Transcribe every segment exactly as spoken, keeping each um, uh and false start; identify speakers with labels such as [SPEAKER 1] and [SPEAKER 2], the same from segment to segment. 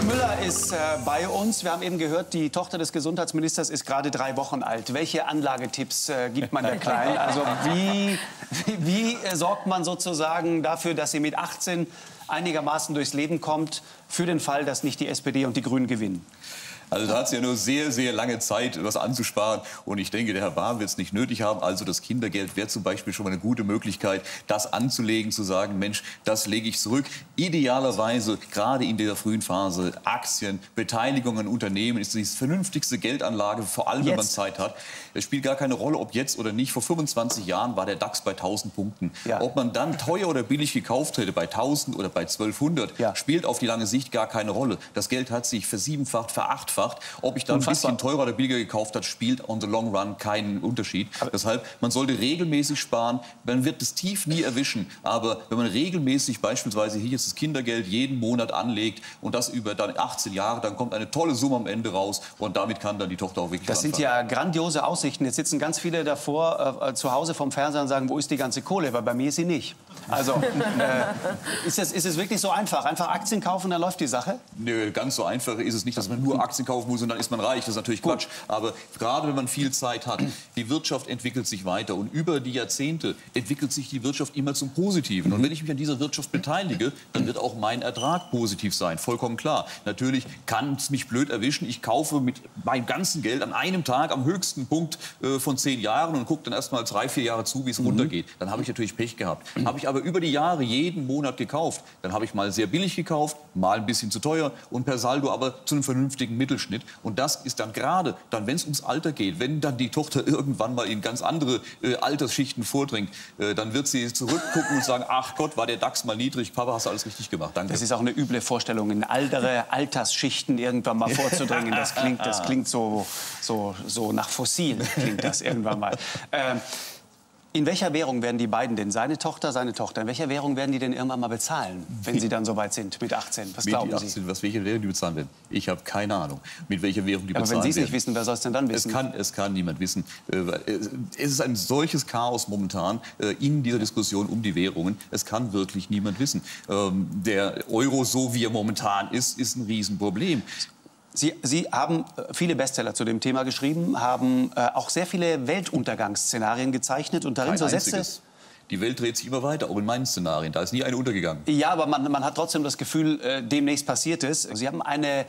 [SPEAKER 1] Müller ist äh, bei uns. Wir haben eben gehört, die Tochter des Gesundheitsministers ist gerade drei Wochen alt. Welche Anlagetipps äh, gibt man der Kleinen? Also wie, wie, wie äh, sorgt man sozusagen dafür, dass sie mit achtzehn einigermaßen durchs Leben kommt, für den Fall, dass nicht die S P D und die Grünen gewinnen?
[SPEAKER 2] Also da hat es ja nur sehr, sehr lange Zeit, was anzusparen. Und ich denke, der Herr Bahn wird es nicht nötig haben. Also das Kindergeld wäre zum Beispiel schon mal eine gute Möglichkeit, das anzulegen, zu sagen, Mensch, das lege ich zurück. Idealerweise, gerade in der frühen Phase, Aktien, Beteiligung an Unternehmen ist die vernünftigste Geldanlage, vor allem, wenn man Zeit hat. Es spielt gar keine Rolle, ob jetzt oder nicht. Vor fünfundzwanzig Jahren war der DAX bei tausend Punkten. Ja. Ob man dann teuer oder billig gekauft hätte, bei tausend oder bei zwölfhundert, ja, spielt auf die lange Sicht gar keine Rolle. Das Geld hat sich versiebenfacht, verachtfacht. Ob ich dann Unfassbar. ein bisschen teurer oder billiger gekauft habe, spielt on the long run keinen Unterschied. Aber Deshalb, man sollte regelmäßig sparen. Man wird das Tief nie erwischen. Aber wenn man regelmäßig beispielsweise hier jetzt das Kindergeld jeden Monat anlegt und das über dann achtzehn Jahre, dann kommt eine tolle Summe am Ende raus und damit kann dann die Tochter auch wirklich
[SPEAKER 1] Das
[SPEAKER 2] anfangen.
[SPEAKER 1] sind ja grandiose Aussichten. Jetzt sitzen ganz viele davor äh, zu Hause vom Fernseher und sagen, wo ist die ganze Kohle? Weil bei mir ist sie nicht. Also äh, ist, es, ist es wirklich so einfach? Einfach Aktien kaufen, dann läuft die Sache?
[SPEAKER 2] Nö, ganz so einfach ist es nicht, dass man nur Aktien kaufen muss und dann ist man reich. Das ist natürlich Quatsch. Gut. Aber gerade wenn man viel Zeit hat, die Wirtschaft entwickelt sich weiter. Und über die Jahrzehnte entwickelt sich die Wirtschaft immer zum Positiven. Und wenn ich mich an dieser Wirtschaft beteilige, dann wird auch mein Ertrag positiv sein. Vollkommen klar. Natürlich kann es mich blöd erwischen. Ich kaufe mit meinem ganzen Geld an einem Tag am höchsten Punkt äh, von zehn Jahren und gucke dann erst mal drei, vier Jahre zu, wie es mhm. runtergeht. Dann habe ich natürlich Pech gehabt. Mhm. Habe ich aber über die Jahre jeden Monat gekauft, dann habe ich mal sehr billig gekauft, mal ein bisschen zu teuer und per Saldo aber zu einem vernünftigen Mittelschnitt. Und das ist dann gerade, dann, wenn es ums Alter geht, wenn dann die Tochter irgendwann mal in ganz andere äh, Altersschichten vordringt, äh, dann wird sie zurückgucken und sagen, ach Gott, war der DAX mal niedrig, Papa, hast du alles richtig gemacht, danke.
[SPEAKER 1] Das ist auch eine üble Vorstellung, in andere Altersschichten irgendwann mal vorzudringen. Das klingt, das klingt so, so, so nach Fossil, klingt das irgendwann mal. Ähm, In welcher Währung werden die beiden denn, seine Tochter, seine Tochter, in welcher Währung werden die denn irgendwann mal bezahlen, wenn sie dann so weit sind, mit achtzehn? Was glauben
[SPEAKER 2] mit achtzehn,
[SPEAKER 1] Sie?
[SPEAKER 2] Was, welche Währung die bezahlen werden? Ich habe keine Ahnung, mit welcher Währung die
[SPEAKER 1] ja,
[SPEAKER 2] bezahlen werden.
[SPEAKER 1] Aber wenn Sie es nicht wissen, wer soll es denn dann wissen?
[SPEAKER 2] Es kann, es kann niemand wissen. Es ist ein solches Chaos momentan in dieser Diskussion um die Währungen. Es kann wirklich niemand wissen. Der Euro, so wie er momentan ist, ist ein Riesenproblem.
[SPEAKER 1] Sie, Sie haben viele Bestseller zu dem Thema geschrieben, haben äh, auch sehr viele Weltuntergangsszenarien gezeichnet und darin
[SPEAKER 2] Kein
[SPEAKER 1] so Sätze.
[SPEAKER 2] Einziges. Die Welt dreht sich immer weiter, auch in meinen Szenarien. Da ist nie eine untergegangen.
[SPEAKER 1] Ja, aber man, man hat trotzdem das Gefühl, äh, demnächst passiert es. Sie haben eine,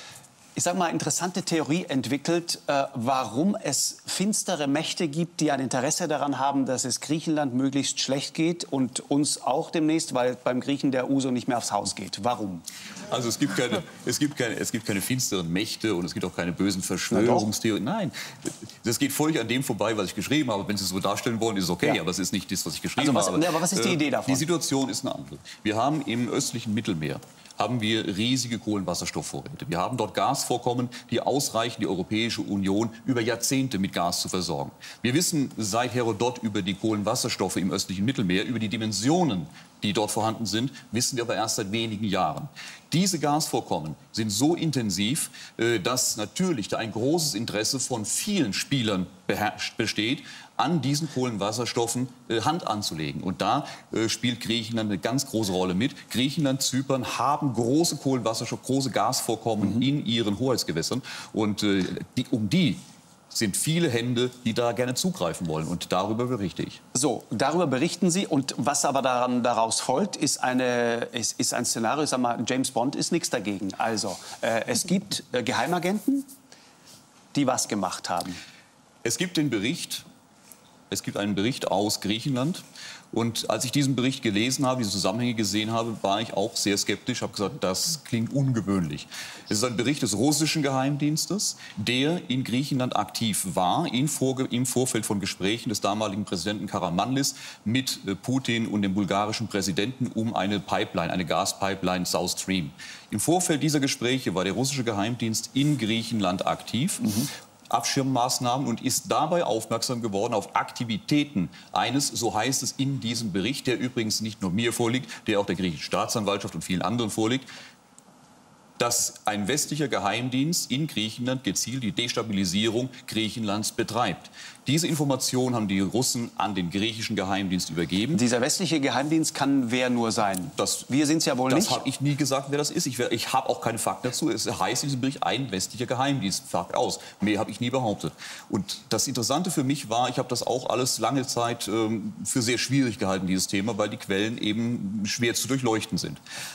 [SPEAKER 1] ich sag mal, interessante Theorie entwickelt, äh, warum es finstere Mächte gibt, die ein Interesse daran haben, dass es Griechenland möglichst schlecht geht und uns auch demnächst, weil beim Griechen der Uso nicht mehr aufs Haus geht. Warum?
[SPEAKER 2] Also es gibt keine, es gibt keine, es gibt keine finsteren Mächte und es gibt auch keine bösen Verschwörungstheorien. Nein, das geht völlig an dem vorbei, was ich geschrieben habe. Wenn Sie es so darstellen wollen, ist es okay, ja. aber es ist nicht das, was ich geschrieben
[SPEAKER 1] also was,
[SPEAKER 2] habe.
[SPEAKER 1] Aber was ist die Idee davon?
[SPEAKER 2] Die Situation ist eine andere. Wir haben im östlichen Mittelmeer haben wir riesige Kohlenwasserstoffvorräte. Wir haben dort Gasvorkommen, die ausreichen, die Europäische Union über Jahrzehnte mit Gas zu versorgen. Wir wissen seit Herodot über die Kohlenwasserstoffe im östlichen Mittelmeer, über die Dimensionen, die dort vorhanden sind, wissen wir aber erst seit wenigen Jahren. Diese Gasvorkommen sind so intensiv, dass natürlich da ein großes Interesse von vielen Spielern besteht, an diesen Kohlenwasserstoffen äh, Hand anzulegen. Und da äh, spielt Griechenland eine ganz große Rolle mit. Griechenland, Zypern haben große Kohlenwasserstoff, große Gasvorkommen mhm. in ihren Hoheitsgewässern. Und äh, die, um die sind viele Hände, die da gerne zugreifen wollen. Und darüber berichte ich.
[SPEAKER 1] So, darüber berichten Sie. Und was aber daran, daraus folgt, ist, eine, ist, ist ein Szenario, ich sag mal, James Bond ist nichts dagegen. Also, äh, es gibt äh, Geheimagenten, die was gemacht haben.
[SPEAKER 2] Es gibt den Bericht, es gibt einen Bericht aus Griechenland. Und als ich diesen Bericht gelesen habe, diese Zusammenhänge gesehen habe, war ich auch sehr skeptisch. Habe gesagt, das klingt ungewöhnlich. Es ist ein Bericht des russischen Geheimdienstes, der in Griechenland aktiv war, im Vorfeld von Gesprächen des damaligen Präsidenten Karamanlis mit Putin und dem bulgarischen Präsidenten um eine Pipeline, eine Gaspipeline South Stream. Im Vorfeld dieser Gespräche war der russische Geheimdienst in Griechenland aktiv. Mhm. Abschirmmaßnahmen und ist dabei aufmerksam geworden auf Aktivitäten eines, so heißt es in diesem Bericht, der übrigens nicht nur mir vorliegt, der auch der griechischen Staatsanwaltschaft und vielen anderen vorliegt, dass ein westlicher Geheimdienst in Griechenland gezielt die Destabilisierung Griechenlands betreibt. Diese Information haben die Russen an den griechischen Geheimdienst übergeben.
[SPEAKER 1] Dieser westliche Geheimdienst kann wer nur sein?
[SPEAKER 2] Das,
[SPEAKER 1] Wir sind es ja wohl
[SPEAKER 2] das
[SPEAKER 1] nicht.
[SPEAKER 2] Das habe ich nie gesagt, wer das ist. Ich, ich habe auch keine Fakten dazu. Es heißt in diesem Bericht ein westlicher Geheimdienst. Fakt aus. Mehr habe ich nie behauptet. Und das Interessante für mich war, ich habe das auch alles lange Zeit ähm, für sehr schwierig gehalten, dieses Thema, weil die Quellen eben schwer zu durchleuchten sind.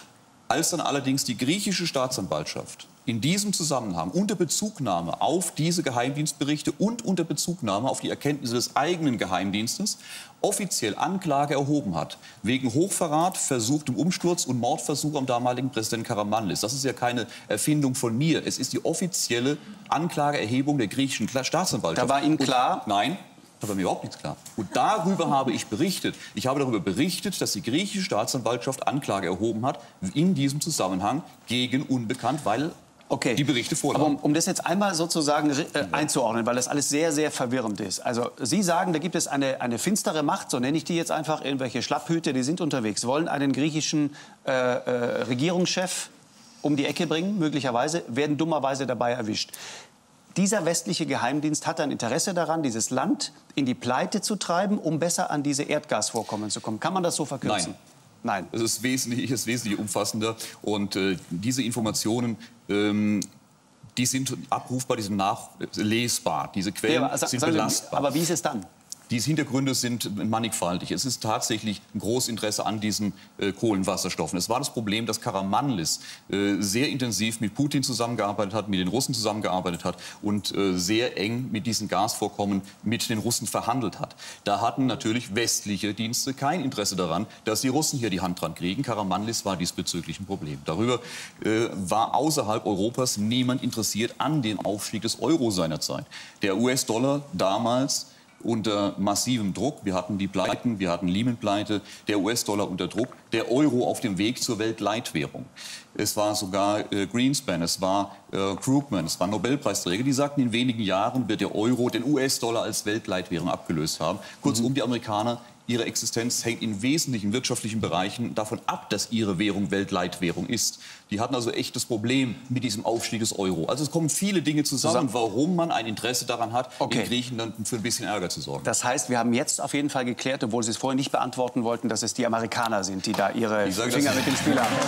[SPEAKER 2] Als dann allerdings die griechische Staatsanwaltschaft in diesem Zusammenhang unter Bezugnahme auf diese Geheimdienstberichte und unter Bezugnahme auf die Erkenntnisse des eigenen Geheimdienstes offiziell Anklage erhoben hat, wegen Hochverrat, versuchtem Umsturz und Mordversuch am damaligen Präsidenten Karamanlis. Das ist ja keine Erfindung von mir. Es ist die offizielle Anklageerhebung der griechischen Staatsanwaltschaft.
[SPEAKER 1] Da war Ihnen klar?
[SPEAKER 2] Und, nein. Da war mir überhaupt nichts klar. Und darüber habe ich berichtet. Ich habe darüber berichtet, dass die griechische Staatsanwaltschaft Anklage erhoben hat, in diesem Zusammenhang gegen Unbekannt, weil okay. die Berichte vorlagen.
[SPEAKER 1] Aber um, um das jetzt einmal sozusagen äh, einzuordnen, weil das alles sehr, sehr verwirrend ist. Also Sie sagen, da gibt es eine, eine finstere Macht, so nenne ich die jetzt einfach, irgendwelche Schlapphüte, die sind unterwegs, wollen einen griechischen äh, äh, Regierungschef um die Ecke bringen, möglicherweise, werden dummerweise dabei erwischt. Dieser westliche Geheimdienst hat ein Interesse daran, dieses Land in die Pleite zu treiben, um besser an diese Erdgasvorkommen zu kommen. Kann man das so verkürzen?
[SPEAKER 2] Nein. Nein. Es ist wesentlich, ist wesentlich umfassender. Und äh, diese Informationen, ähm, die sind abrufbar, die sind nachlesbar. Diese Quellen ja, aber, sind belastbar.
[SPEAKER 1] Aber wie ist es dann?
[SPEAKER 2] Die Hintergründe sind mannigfaltig. Es ist tatsächlich ein großes Interesse an diesen äh, Kohlenwasserstoffen. Es war das Problem, dass Karamanlis äh, sehr intensiv mit Putin zusammengearbeitet hat, mit den Russen zusammengearbeitet hat und äh, sehr eng mit diesen Gasvorkommen mit den Russen verhandelt hat. Da hatten natürlich westliche Dienste kein Interesse daran, dass die Russen hier die Hand dran kriegen. Karamanlis war diesbezüglich ein Problem. Darüber äh, war außerhalb Europas niemand interessiert an dem Aufstieg des Euro seinerzeit. Der U S-Dollar damals unter massivem Druck. Wir hatten die Pleiten, wir hatten Lehman-Pleite, der U S-Dollar unter Druck, der Euro auf dem Weg zur Weltleitwährung. Es war sogar äh, Greenspan, es war äh, Krugman, es waren Nobelpreisträger, die sagten, in wenigen Jahren wird der Euro den U S-Dollar als Weltleitwährung abgelöst haben. Kurzum, mhm. die Amerikaner, ihre Existenz hängt in wesentlichen wirtschaftlichen Bereichen davon ab, dass ihre Währung Weltleitwährung ist. Die hatten also echtes Problem mit diesem Aufstieg des Euro. Also es kommen viele Dinge zusammen, zusammen. warum man ein Interesse daran hat, okay. in Griechenland für ein bisschen Ärger zu sorgen.
[SPEAKER 1] Das heißt, wir haben jetzt auf jeden Fall geklärt, obwohl Sie es vorher nicht beantworten wollten, dass es die Amerikaner sind, die da ihre Finger mit dem Spiel haben.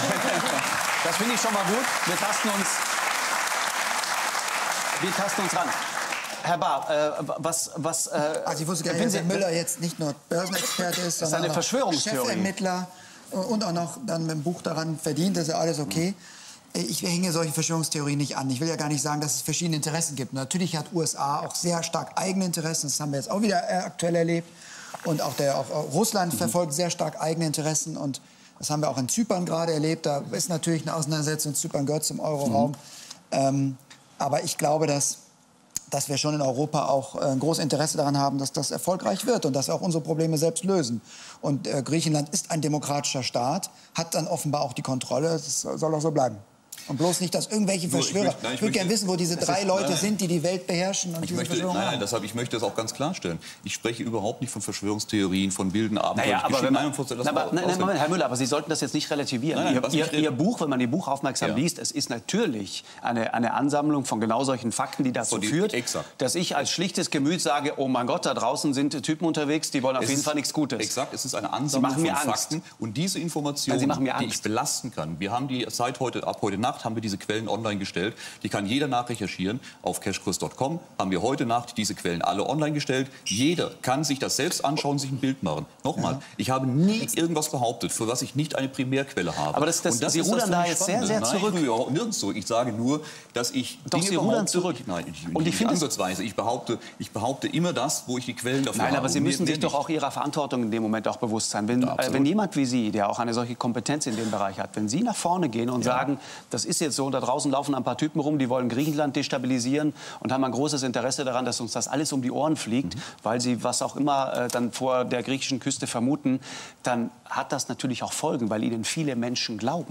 [SPEAKER 1] Das finde ich schon mal gut. Wir tasten uns, wir tasten uns ran. Herr Bahr, äh, was... was äh,
[SPEAKER 3] also ich wusste gar nicht, dass Herr Müller jetzt nicht nur Börsenexperte ist, sondern
[SPEAKER 1] eine
[SPEAKER 3] auch Chefermittler und auch noch dann mit dem Buch daran verdient. Das ist ja alles okay. Ich hänge solche Verschwörungstheorien nicht an. Ich will ja gar nicht sagen, dass es verschiedene Interessen gibt. Natürlich hat U S A auch sehr stark eigene Interessen. Das haben wir jetzt auch wieder aktuell erlebt. Und auch, der, auch Russland verfolgt sehr stark eigene Interessen. Und das haben wir auch in Zypern gerade erlebt. Da ist natürlich eine Auseinandersetzung. Zypern gehört zum Euroraum. Mhm. Ähm, aber ich glaube, dass... dass wir schon in Europa auch äh, ein großes Interesse daran haben, dass das erfolgreich wird und dass wir auch unsere Probleme selbst lösen. Und äh, Griechenland ist ein demokratischer Staat, hat dann offenbar auch die Kontrolle. Das soll auch so bleiben. Und bloß nicht, dass irgendwelche Verschwörer... Ich, ich würde gerne wissen, wo diese drei ist, Leute nein, sind, die die Welt beherrschen und
[SPEAKER 2] ich
[SPEAKER 3] diese
[SPEAKER 2] möchte,
[SPEAKER 3] Verschwörungen
[SPEAKER 2] Nein, nein, deshalb, ich möchte das auch ganz klarstellen. Ich spreche überhaupt nicht von Verschwörungstheorien, von wilden Abenteuern.
[SPEAKER 1] Naja, aber wenn man, na, aber, nein, nein, Moment, Herr Müller, aber Sie sollten das jetzt nicht relativieren. Nein, nein, ihr, ihr, ihr Buch, wenn man Ihr Buch aufmerksam ja. liest, es ist natürlich eine, eine Ansammlung von genau solchen Fakten, die dazu so, die, führt, exakt. dass ich als schlichtes Gemüt sage, oh mein Gott, da draußen sind Typen unterwegs, die wollen auf es jeden Fall nichts Gutes.
[SPEAKER 2] Exakt, es ist eine Ansammlung von Fakten. Und diese Informationen, die ich belasten kann, wir haben die seit heute, ab heute Nacht, haben wir diese Quellen online gestellt. Die kann jeder nachrecherchieren. Auf cashkurs punkt com haben wir heute Nacht diese Quellen alle online gestellt. Jeder kann sich das selbst anschauen, sich ein Bild machen. Nochmal, ja. ich habe nie irgendwas behauptet, für was ich nicht eine Primärquelle habe.
[SPEAKER 1] Aber das, das,
[SPEAKER 2] Und das
[SPEAKER 1] Sie rudern da jetzt sehr, sehr zurück.
[SPEAKER 2] Nein, nirgends so. Ich sage nur, dass ich
[SPEAKER 1] Doch,
[SPEAKER 2] Dinge
[SPEAKER 1] Sie rudern zurück.
[SPEAKER 2] Nein, ich,
[SPEAKER 1] Und ich
[SPEAKER 2] nicht ansatzweise. Ich behaupte, ich behaupte immer das, wo ich die Quellen dafür
[SPEAKER 1] Nein,
[SPEAKER 2] habe.
[SPEAKER 1] Nein, aber Sie müssen
[SPEAKER 2] mir,
[SPEAKER 1] sich doch auch Ihrer Verantwortung in dem Moment auch bewusst sein. Wenn, ja, äh, wenn jemand wie Sie, der auch eine solche Kompetenz in dem Bereich hat, wenn Sie nach vorne gehen und ja. sagen, das ist jetzt so, da draußen laufen ein paar Typen rum, die wollen Griechenland destabilisieren und haben ein großes Interesse daran, dass uns das alles um die Ohren fliegt, mhm. weil sie was auch immer äh, dann vor der griechischen Küste vermuten, dann hat das natürlich auch Folgen, weil ihnen viele Menschen glauben.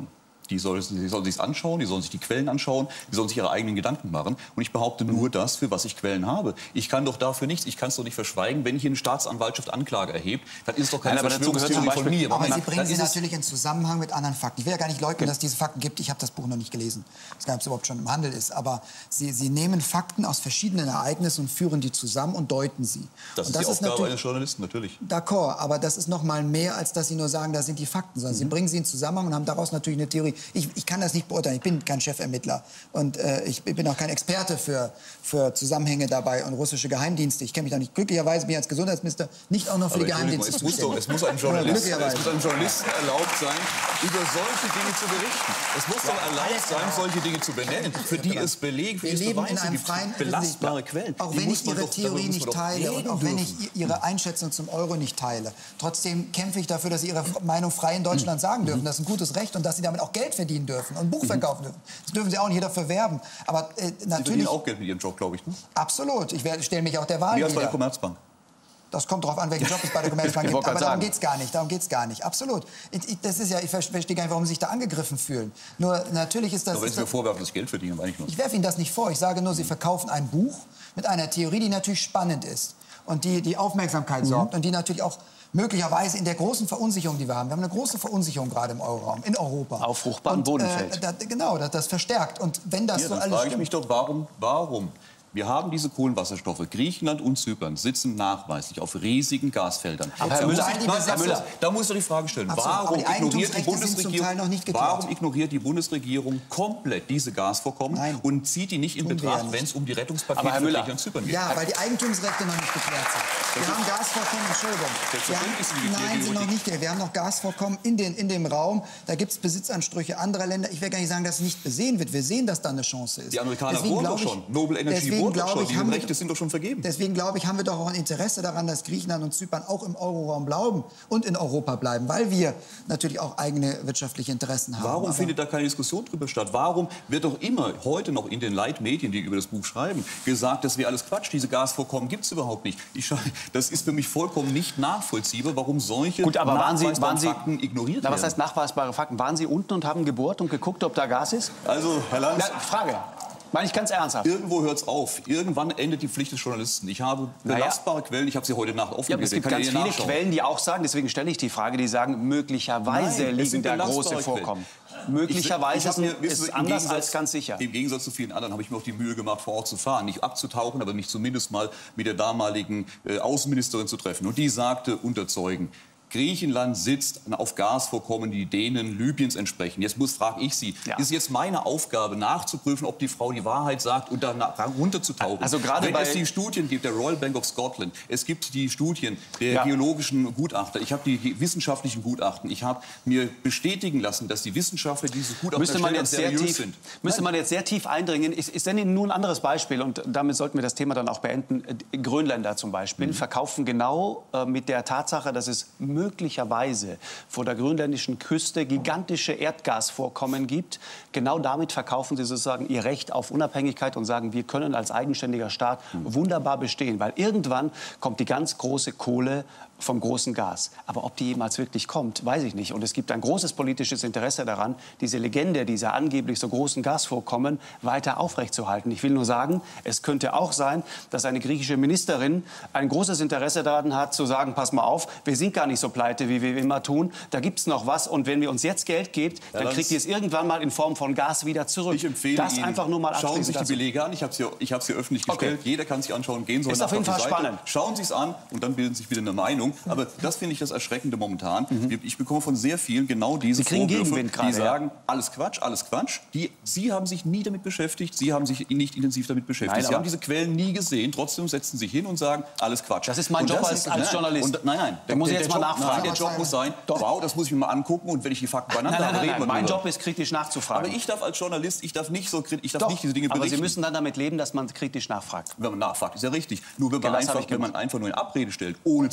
[SPEAKER 2] Die sollen, die sollen sich anschauen, die sollen sich die Quellen anschauen, die sollen sich ihre eigenen Gedanken machen. Und ich behaupte nur das, für was ich Quellen habe. Ich kann doch dafür nichts, ich kann es doch nicht verschweigen. Wenn hier eine Staatsanwaltschaft Anklage erhebt, dann ist es doch keine
[SPEAKER 1] Nein,
[SPEAKER 2] Verschwörungstheorie von mir.
[SPEAKER 3] Aber
[SPEAKER 2] Moment,
[SPEAKER 3] Sie bringen
[SPEAKER 2] dann
[SPEAKER 3] sie
[SPEAKER 2] ist es-
[SPEAKER 3] natürlich in Zusammenhang mit anderen Fakten. Ich will ja gar nicht leugnen, dass es diese Fakten gibt. Ich habe das Buch noch nicht gelesen. Ich weiß gar nicht, ob es überhaupt schon im Handel ist. Aber Sie, Sie nehmen Fakten aus verschiedenen Ereignissen und führen die zusammen und deuten sie.
[SPEAKER 2] Das
[SPEAKER 3] und
[SPEAKER 2] ist die Aufgabe
[SPEAKER 3] natürlich-
[SPEAKER 2] eines Journalisten, natürlich.
[SPEAKER 3] D'accord, aber das ist noch mal mehr, als dass Sie nur sagen, das sind die Fakten, sondern
[SPEAKER 2] Mhm.
[SPEAKER 3] Sie bringen sie in Zusammenhang und haben daraus natürlich eine Theorie. Ich, ich kann das nicht beurteilen, ich bin kein Chefermittler und äh, ich bin auch kein Experte für, für Zusammenhänge dabei und russische Geheimdienste. Ich kenne mich da nicht. Glücklicherweise bin ich als Gesundheitsminister nicht auch noch für
[SPEAKER 2] Aber
[SPEAKER 3] die
[SPEAKER 2] Entschuldigung,
[SPEAKER 3] Geheimdienste
[SPEAKER 2] es muss, doch,
[SPEAKER 3] zuständig.
[SPEAKER 2] es, muss einem
[SPEAKER 3] Ja,
[SPEAKER 2] Journalisten,
[SPEAKER 3] glücklicherweise.
[SPEAKER 2] es muss einem Journalisten erlaubt sein, über solche Dinge zu berichten. Es muss doch erlaubt sein, solche Dinge zu benennen, für die es Belege, für
[SPEAKER 3] Wir
[SPEAKER 2] die es
[SPEAKER 3] leben in
[SPEAKER 2] Beweise
[SPEAKER 3] einem
[SPEAKER 2] gibt,
[SPEAKER 3] freien,
[SPEAKER 2] belastbare Quellen.
[SPEAKER 3] Auch
[SPEAKER 2] Die
[SPEAKER 3] wenn
[SPEAKER 2] muss
[SPEAKER 3] ich
[SPEAKER 2] man
[SPEAKER 3] Ihre
[SPEAKER 2] doch- darüber
[SPEAKER 3] Theorie
[SPEAKER 2] muss
[SPEAKER 3] nicht
[SPEAKER 2] man doch
[SPEAKER 3] teile und
[SPEAKER 2] reden
[SPEAKER 3] auch wenn
[SPEAKER 2] dürfen.
[SPEAKER 3] ich Ihre Einschätzung zum Euro nicht teile, trotzdem kämpfe ich dafür, dass Sie Ihre Meinung frei in Deutschland sagen dürfen. Das ist ein gutes Recht und dass Sie damit auch Geld verdienen dürfen und ein Buch verkaufen dürfen. Das dürfen Sie auch nicht dafür werben. Aber äh,
[SPEAKER 2] Sie verdienen
[SPEAKER 3] natürlich,
[SPEAKER 2] auch Geld mit Ihrem Job, glaube ich. Ne?
[SPEAKER 3] absolut. Ich stelle mich auch der Wahl
[SPEAKER 2] Wie als bei der
[SPEAKER 3] wieder.
[SPEAKER 2] Commerzbank.
[SPEAKER 3] Das kommt darauf an, welchen Job es bei der Commerzbank
[SPEAKER 1] Ich
[SPEAKER 3] gibt.
[SPEAKER 1] wollte
[SPEAKER 3] Aber
[SPEAKER 1] gerade
[SPEAKER 3] darum
[SPEAKER 1] sagen.
[SPEAKER 3] geht's gar nicht. Darum geht's gar nicht. Absolut. Ich, ich, das ist ja, ich verstehe gar nicht, warum Sie sich da angegriffen fühlen. Nur natürlich ist das.
[SPEAKER 2] Aber wenn
[SPEAKER 3] ist
[SPEAKER 2] Sie mir
[SPEAKER 3] das
[SPEAKER 2] vorwerfen, dass ich Geld verdiene, meine ich nur.
[SPEAKER 3] ich werfe Ihnen das nicht vor. Ich sage nur, Sie verkaufen ein Buch mit einer Theorie, die natürlich spannend ist und die die Aufmerksamkeit
[SPEAKER 1] Mhm.
[SPEAKER 3] sorgt und die natürlich auch möglicherweise in der großen Verunsicherung, die wir haben. Wir haben eine große Verunsicherung gerade im Euroraum, in Europa.
[SPEAKER 1] Auf fruchtbaren
[SPEAKER 3] Und,
[SPEAKER 1] Boden
[SPEAKER 3] äh,
[SPEAKER 1] fällt.
[SPEAKER 3] da, genau, das, das verstärkt. Und wenn das
[SPEAKER 2] Ja,
[SPEAKER 3] so
[SPEAKER 2] dann
[SPEAKER 3] alles
[SPEAKER 2] frage ich
[SPEAKER 3] stimmt,
[SPEAKER 2] mich doch, warum, warum? Wir haben diese Kohlenwasserstoffe. Griechenland und Zypern sitzen nachweislich auf riesigen Gasfeldern.
[SPEAKER 1] Aber Herr
[SPEAKER 2] Da
[SPEAKER 1] Müller,
[SPEAKER 2] muss ich-
[SPEAKER 3] die
[SPEAKER 2] Nein,
[SPEAKER 3] Besetzung-
[SPEAKER 2] Herr Müller, da muss ich doch die Frage stellen,
[SPEAKER 3] Absolut, aber
[SPEAKER 2] warum
[SPEAKER 3] die
[SPEAKER 2] ignoriert die
[SPEAKER 3] Eigentumsrechte sind zum
[SPEAKER 2] Bundesregierung,
[SPEAKER 3] Teil noch nicht geklärt.
[SPEAKER 2] warum ignoriert die Bundesregierung komplett diese Gasvorkommen
[SPEAKER 3] Nein.
[SPEAKER 2] und zieht die nicht in
[SPEAKER 3] Tun wir ja
[SPEAKER 2] Betracht,
[SPEAKER 3] nicht.
[SPEAKER 2] wenn es um die Rettungspakete
[SPEAKER 1] Aber Herr
[SPEAKER 2] für
[SPEAKER 1] Müller,
[SPEAKER 2] Griechenland und Zypern geht?
[SPEAKER 3] ja, weil die Eigentumsrechte noch nicht geklärt sind. Wir haben Gasvorkommen, Entschuldigung. Wir haben,
[SPEAKER 2] Selbstverständlich sind die geklärt,
[SPEAKER 3] nein,
[SPEAKER 2] die
[SPEAKER 3] sind noch
[SPEAKER 2] Politik.
[SPEAKER 3] nicht geklärt. Wir haben noch Gasvorkommen in, den, in dem Raum. Da gibt es Besitzansprüche anderer Länder. Ich will gar nicht sagen, dass es nicht besehen wird. Wir sehen, dass da eine Chance ist.
[SPEAKER 2] Die Amerikaner
[SPEAKER 3] Deswegen
[SPEAKER 2] wurden doch
[SPEAKER 3] glaube ich-
[SPEAKER 2] schon. Noble Energy
[SPEAKER 3] deswegen
[SPEAKER 2] wurde doch
[SPEAKER 3] glaube
[SPEAKER 2] schon.
[SPEAKER 3] ich,
[SPEAKER 2] Die
[SPEAKER 3] haben wir-
[SPEAKER 2] Rechte sind doch schon vergeben.
[SPEAKER 3] Deswegen glaube ich, haben wir doch auch ein Interesse daran, dass Griechenland und Zypern auch im Euroraum bleiben und in Europa bleiben, weil wir natürlich auch eigene wirtschaftliche Interessen haben.
[SPEAKER 2] Warum
[SPEAKER 3] Aber-
[SPEAKER 2] findet da keine Diskussion drüber statt? Warum wird doch immer heute noch in den Leitmedien, die über das Buch schreiben, gesagt, das wäre alles Quatsch, diese Gasvorkommen gibt es überhaupt nicht? Ich, scha- das ist für mich vollkommen nicht nachvollziehbar, warum solche
[SPEAKER 1] Gut, aber waren Sie,
[SPEAKER 2] nachweisbaren
[SPEAKER 1] waren Sie
[SPEAKER 2] Fakten ignoriert
[SPEAKER 1] na, was
[SPEAKER 2] werden.
[SPEAKER 1] heißt nachweisbare Fakten? Waren Sie unten und haben gebohrt und geguckt, ob da Gas ist?
[SPEAKER 2] Also, Herr Lanz,
[SPEAKER 1] Na, Frage. Meine ich ganz ernsthaft.
[SPEAKER 2] irgendwo hört es auf. Irgendwann endet die Pflicht des Journalisten. Ich habe
[SPEAKER 1] Naja.
[SPEAKER 2] belastbare Quellen, ich habe sie heute Nacht
[SPEAKER 1] Ja, aber
[SPEAKER 2] aufgegeben.
[SPEAKER 1] es gibt
[SPEAKER 2] Kann
[SPEAKER 1] ganz
[SPEAKER 2] ich
[SPEAKER 1] viele
[SPEAKER 2] Ihnen nachschauen.
[SPEAKER 1] Quellen, die auch sagen, deswegen stelle ich die Frage, die sagen, möglicherweise
[SPEAKER 2] Nein, es
[SPEAKER 1] liegen
[SPEAKER 2] sind
[SPEAKER 1] da
[SPEAKER 2] belastbare
[SPEAKER 1] große
[SPEAKER 2] Quellen.
[SPEAKER 1] Vorkommen.
[SPEAKER 2] Ich-
[SPEAKER 1] Möglicherweise
[SPEAKER 2] ich hab mir,
[SPEAKER 1] ist
[SPEAKER 2] wissen Sie,
[SPEAKER 1] es
[SPEAKER 2] im
[SPEAKER 1] anders
[SPEAKER 2] Gegensatz-
[SPEAKER 1] als ganz sicher.
[SPEAKER 2] Im Gegensatz zu vielen anderen habe ich mir auch die Mühe gemacht, vor Ort zu fahren. Nicht abzutauchen, aber mich zumindest mal mit der damaligen äh, Außenministerin zu treffen. Und die sagte unter Zeugen, Griechenland sitzt auf Gasvorkommen, die denen Libyens entsprechen. Jetzt muss, frage ich Sie,
[SPEAKER 1] Ja.
[SPEAKER 2] ist jetzt meine Aufgabe nachzuprüfen, ob die Frau die Wahrheit sagt und dann runterzutauchen?
[SPEAKER 1] Also gerade
[SPEAKER 2] Wenn
[SPEAKER 1] bei-
[SPEAKER 2] es die Studien gibt, der Royal Bank of Scotland, es gibt die Studien der
[SPEAKER 1] Ja.
[SPEAKER 2] geologischen Gutachter, ich habe die wissenschaftlichen Gutachten, ich habe mir bestätigen lassen, dass die Wissenschaftler die diese Gutachten
[SPEAKER 1] Müsste man,
[SPEAKER 2] erstellen,
[SPEAKER 1] jetzt sehr
[SPEAKER 2] seriös
[SPEAKER 1] tief,
[SPEAKER 2] sind.
[SPEAKER 1] müsste man jetzt sehr tief eindringen. Ich, ich nenne Ihnen nur ein anderes Beispiel und damit sollten wir das Thema dann auch beenden. Äh, Grönländer zum Beispiel verkaufen genau äh, mit der Tatsache, dass es möglicherweise vor der grönländischen Küste gigantische Erdgasvorkommen gibt. Genau damit verkaufen sie sozusagen ihr Recht auf Unabhängigkeit und sagen, wir können als eigenständiger Staat wunderbar bestehen, weil irgendwann kommt die ganz große Kohle vom großen Gas. Aber ob die jemals wirklich kommt, weiß ich nicht. Und es gibt ein großes politisches Interesse daran, diese Legende dieser angeblich so großen Gasvorkommen weiter aufrechtzuerhalten. Ich will nur sagen, es könnte auch sein, dass eine griechische Ministerin ein großes Interesse daran hat, zu sagen, pass mal auf, wir sind gar nicht so pleite, wie wir immer tun. Da gibt es noch was. Und wenn wir uns jetzt Geld gebt, dann
[SPEAKER 2] Lanz,
[SPEAKER 1] kriegt ihr es irgendwann mal in Form von Gas wieder zurück.
[SPEAKER 2] Ich empfehle
[SPEAKER 1] das
[SPEAKER 2] Ihnen,
[SPEAKER 1] einfach nur mal
[SPEAKER 2] schauen Sie sich die
[SPEAKER 1] dazu.
[SPEAKER 2] Belege an. Ich habe sie, ich habe sie öffentlich
[SPEAKER 1] Okay.
[SPEAKER 2] gestellt. Jeder kann sich anschauen. Gehen Sie
[SPEAKER 1] Ist
[SPEAKER 2] heute
[SPEAKER 1] auf jeden
[SPEAKER 2] Nacht
[SPEAKER 1] Fall
[SPEAKER 2] die Seite.
[SPEAKER 1] spannend.
[SPEAKER 2] Schauen Sie es an und dann bilden Sie sich wieder eine Meinung. Aber das finde ich das Erschreckende momentan. Ich bekomme von sehr vielen genau diese
[SPEAKER 1] Sie kriegen
[SPEAKER 2] Vorwürfe,
[SPEAKER 1] Gegenwind gerade,
[SPEAKER 2] die
[SPEAKER 1] ja.
[SPEAKER 2] sagen, alles Quatsch, alles Quatsch. Die, Sie haben sich nie damit beschäftigt. Sie haben sich nicht intensiv damit beschäftigt.
[SPEAKER 1] Nein,
[SPEAKER 2] Sie
[SPEAKER 1] aber-
[SPEAKER 2] haben diese Quellen nie gesehen. Trotzdem setzen Sie sich hin und sagen, alles Quatsch.
[SPEAKER 1] Das ist mein
[SPEAKER 2] Und
[SPEAKER 1] Job
[SPEAKER 2] das
[SPEAKER 1] als-
[SPEAKER 2] ist-
[SPEAKER 1] als
[SPEAKER 2] nein,
[SPEAKER 1] Journalist.
[SPEAKER 2] Und, nein, nein.
[SPEAKER 1] Da muss ich
[SPEAKER 2] der,
[SPEAKER 1] jetzt
[SPEAKER 2] der
[SPEAKER 1] mal
[SPEAKER 2] Job,
[SPEAKER 1] nachfragen.
[SPEAKER 2] Nein, der Job muss sein,
[SPEAKER 1] Doch.
[SPEAKER 2] wow, das muss ich mir mal angucken und wenn ich die Fakten beieinander
[SPEAKER 1] Nein, nein,
[SPEAKER 2] habe,
[SPEAKER 1] nein,
[SPEAKER 2] reden wir
[SPEAKER 1] nein. Mein
[SPEAKER 2] drüber.
[SPEAKER 1] Job ist, kritisch nachzufragen.
[SPEAKER 2] Aber ich darf als Journalist, ich darf nicht so, krit- ich darf
[SPEAKER 1] Doch,
[SPEAKER 2] nicht diese Dinge
[SPEAKER 1] aber
[SPEAKER 2] berichten.
[SPEAKER 1] Sie müssen dann damit leben, dass man kritisch nachfragt.
[SPEAKER 2] Wenn man nachfragt, ist ja richtig. Nur wenn man,
[SPEAKER 1] Ja, das habe
[SPEAKER 2] einfach,
[SPEAKER 1] ich
[SPEAKER 2] wenn man
[SPEAKER 1] gemacht.
[SPEAKER 2] einfach nur in Abrede stellt, ohne zu überprüfen,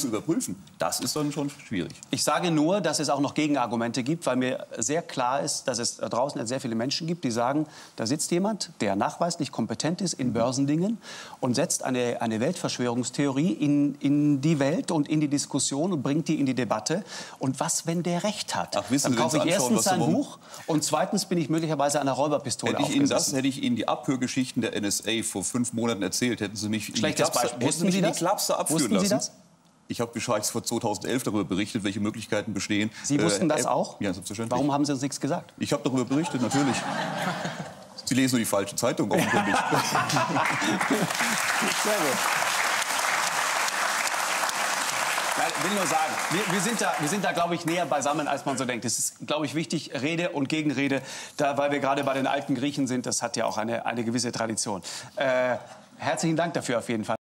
[SPEAKER 2] überprüfen. Das ist dann schon schwierig.
[SPEAKER 1] Ich sage nur, dass es auch noch Gegenargumente gibt, weil mir sehr klar ist, dass es da draußen sehr viele Menschen gibt, die sagen, da sitzt jemand, der nachweislich kompetent ist in Börsendingen und setzt eine, eine Weltverschwörungstheorie in, in die Welt und in die Diskussion und bringt die in die Debatte. Und was, wenn der Recht hat?
[SPEAKER 2] Ach, wissen
[SPEAKER 1] Dann
[SPEAKER 2] Sie,
[SPEAKER 1] kaufe ich
[SPEAKER 2] wenn Sie anschauen,
[SPEAKER 1] erstens
[SPEAKER 2] was
[SPEAKER 1] sein
[SPEAKER 2] darum-
[SPEAKER 1] Buch und zweitens bin ich möglicherweise einer Räuberpistole
[SPEAKER 2] Hätte ich Ihnen das,
[SPEAKER 1] aufgesessen.
[SPEAKER 2] hätte ich Ihnen die Abhörgeschichten der N S A vor fünf Monaten erzählt, hätten Sie mich in die
[SPEAKER 1] Schlechtes
[SPEAKER 2] Klapse,
[SPEAKER 1] Beispiel.
[SPEAKER 2] hätten
[SPEAKER 1] Wussten
[SPEAKER 2] mich
[SPEAKER 1] Sie
[SPEAKER 2] in die
[SPEAKER 1] das?
[SPEAKER 2] Klapse abführen
[SPEAKER 1] Wussten Sie
[SPEAKER 2] lassen.
[SPEAKER 1] das?
[SPEAKER 2] Ich habe bereits vor zweitausendelf darüber berichtet, welche Möglichkeiten bestehen.
[SPEAKER 1] Sie wussten das
[SPEAKER 2] äh,
[SPEAKER 1] auch?
[SPEAKER 2] Ja, selbstverständlich.
[SPEAKER 1] Warum haben Sie uns nichts gesagt?
[SPEAKER 2] Ich habe darüber berichtet, natürlich. Sie lesen nur die falsche Zeitung, offenkundig.
[SPEAKER 1] Sehr gut. Nein, ich will nur sagen, wir, wir sind da, wir sind da, glaube ich, näher beisammen, als man so denkt. Es ist, glaube ich, wichtig, Rede und Gegenrede, da, weil wir gerade bei den alten Griechen sind. Das hat ja auch eine, eine gewisse Tradition. Äh, herzlichen Dank dafür auf jeden Fall.